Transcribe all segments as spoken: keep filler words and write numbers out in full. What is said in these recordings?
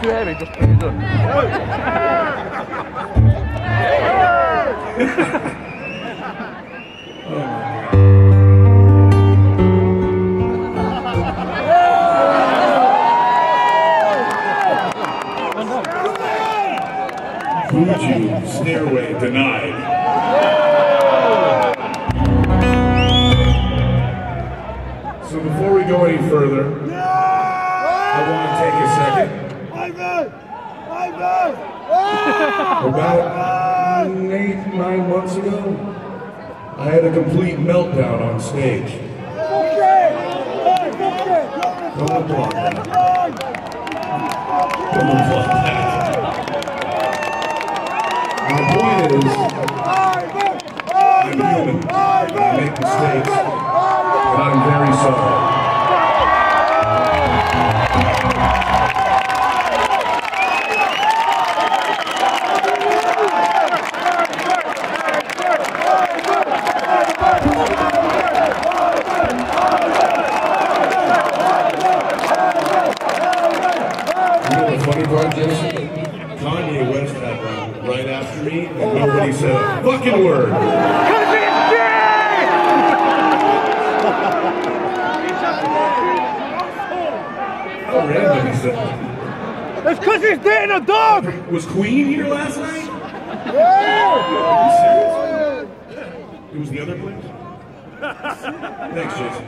too heavy, just put it on. Fuji Stairway denied. So before we go any further, I want to take a second. About eight, nine months ago, I had a complete meltdown on stage. Don't applaud that. Don't applaud that. My point is, I'm human. I make mistakes, but I'm very sorry. You know the funny part, Jason? Kanye West had one right after me, and nobody said a fucking word. How random is that? It's because he's dating a dog! Was Queen here last night? Yeah! Are you serious? It was the other place? Thanks, Jason.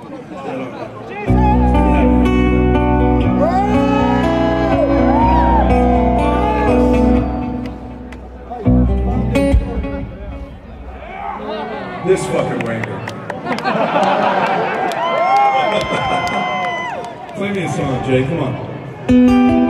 This fucking wanker. Play me a song, Jay, come on.